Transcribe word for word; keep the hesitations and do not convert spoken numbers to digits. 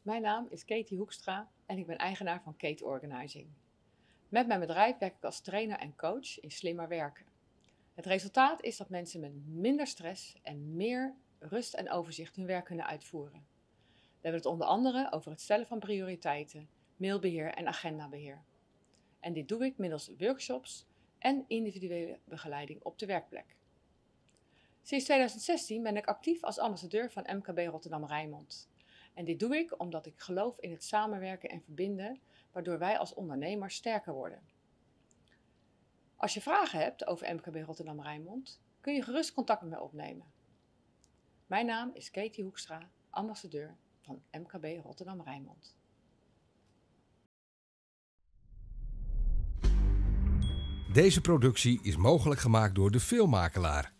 Mijn naam is Katie Hoekstra en ik ben eigenaar van Kate Organizing. Met mijn bedrijf werk ik als trainer en coach in slimmer werken. Het resultaat is dat mensen met minder stress en meer rust en overzicht hun werk kunnen uitvoeren. We hebben het onder andere over het stellen van prioriteiten, mailbeheer en agendabeheer. En dit doe ik middels workshops en individuele begeleiding op de werkplek. Sinds tweeduizend zestien ben ik actief als ambassadeur van M K B Rotterdam Rijnmond. En dit doe ik omdat ik geloof in het samenwerken en verbinden, waardoor wij als ondernemers sterker worden. Als je vragen hebt over M K B Rotterdam Rijnmond, kun je gerust contact met mij opnemen. Mijn naam is Katie Hoekstra, ambassadeur van M K B Rotterdam Rijnmond. Deze productie is mogelijk gemaakt door De Filmmakelaar.